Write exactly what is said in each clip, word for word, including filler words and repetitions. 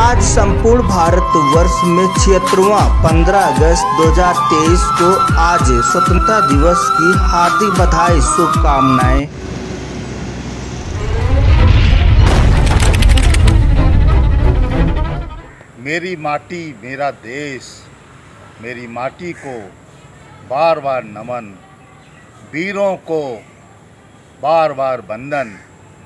आज संपूर्ण भारतवर्ष में छिहत्तरवां पंद्रह अगस्त दो हज़ार तेईस को आज स्वतंत्रता दिवस की हार्दिक बधाई शुभकामनाएं। मेरी माटी मेरा देश, मेरी माटी को बार बार नमन, वीरों को बार बार वंदन।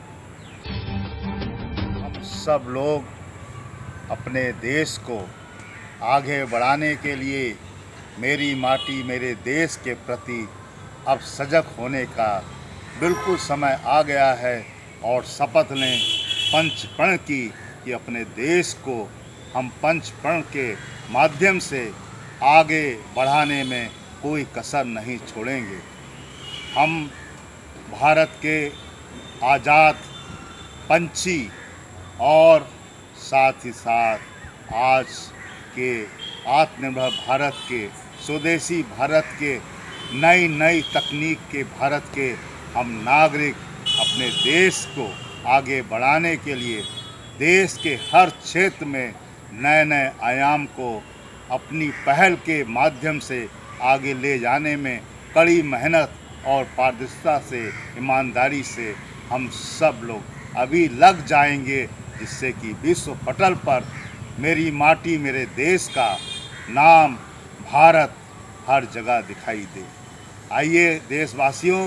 हम सब लोग अपने देश को आगे बढ़ाने के लिए मेरी माटी मेरे देश के प्रति अब सजग होने का बिल्कुल समय आ गया है और शपथ लें पंच प्रण की कि अपने देश को हम पंच प्रण के माध्यम से आगे बढ़ाने में कोई कसर नहीं छोड़ेंगे। हम भारत के आज़ाद पंछी और साथ ही साथ आज के आत्मनिर्भर भारत के, स्वदेशी भारत के, नई नई तकनीक के भारत के हम नागरिक अपने देश को आगे बढ़ाने के लिए देश के हर क्षेत्र में नए नए आयाम को अपनी पहल के माध्यम से आगे ले जाने में कड़ी मेहनत और पारदर्शिता से, ईमानदारी से हम सब लोग अभी लग जाएंगे, जिससे कि विश्व पटल पर मेरी माटी मेरे देश का नाम भारत हर जगह दिखाई दे। आइए देशवासियों,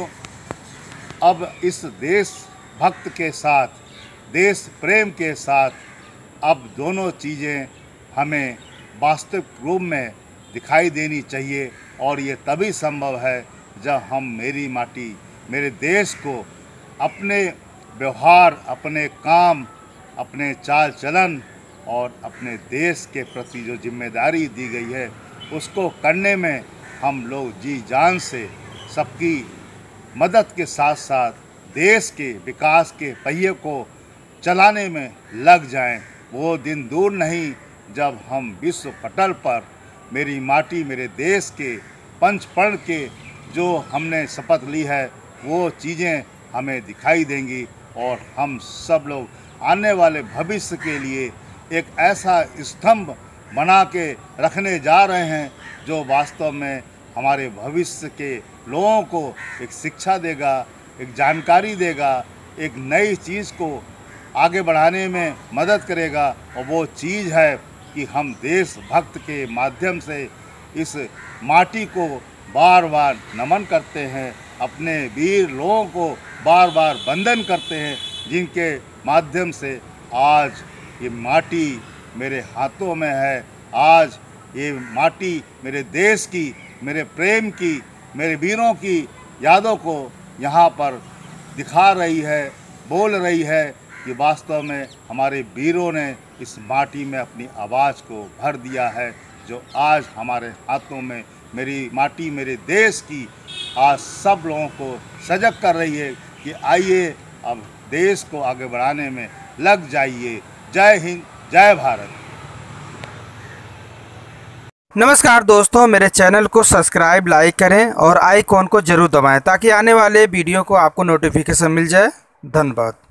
अब इस देश भक्त के साथ, देश प्रेम के साथ अब दोनों चीज़ें हमें वास्तविक रूप में दिखाई देनी चाहिए और ये तभी संभव है जब हम मेरी माटी मेरे देश को अपने व्यवहार, अपने काम, अपने चाल चलन और अपने देश के प्रति जो जिम्मेदारी दी गई है उसको करने में हम लोग जी जान से सबकी मदद के साथ साथ देश के विकास के पहिए को चलाने में लग जाएं। वो दिन दूर नहीं जब हम विश्व पटल पर मेरी माटी मेरे देश के पंच प्रण के जो हमने शपथ ली है वो चीज़ें हमें दिखाई देंगी और हम सब लोग आने वाले भविष्य के लिए एक ऐसा स्तंभ बना के रखने जा रहे हैं जो वास्तव में हमारे भविष्य के लोगों को एक शिक्षा देगा, एक जानकारी देगा, एक नई चीज़ को आगे बढ़ाने में मदद करेगा। और वो चीज़ है कि हम देशभक्त के माध्यम से इस माटी को बार बार नमन करते हैं, अपने वीर लोगों को बार बार वंदन करते हैं, जिनके माध्यम से आज ये माटी मेरे हाथों में है। आज ये माटी मेरे देश की, मेरे प्रेम की, मेरे वीरों की यादों को यहाँ पर दिखा रही है, बोल रही है कि वास्तव में हमारे वीरों ने इस माटी में अपनी आवाज़ को भर दिया है, जो आज हमारे हाथों में मेरी माटी मेरे देश की आज सब लोगों को सजग कर रही है कि आइए अब देश को आगे बढ़ाने में लग जाइए। जय हिंद, जय भारत। नमस्कार दोस्तों, मेरे चैनल को सब्सक्राइब, लाइक करें और आइकॉन को जरूर दबाएं ताकि आने वाले वीडियो को आपको नोटिफिकेशन मिल जाए। धन्यवाद।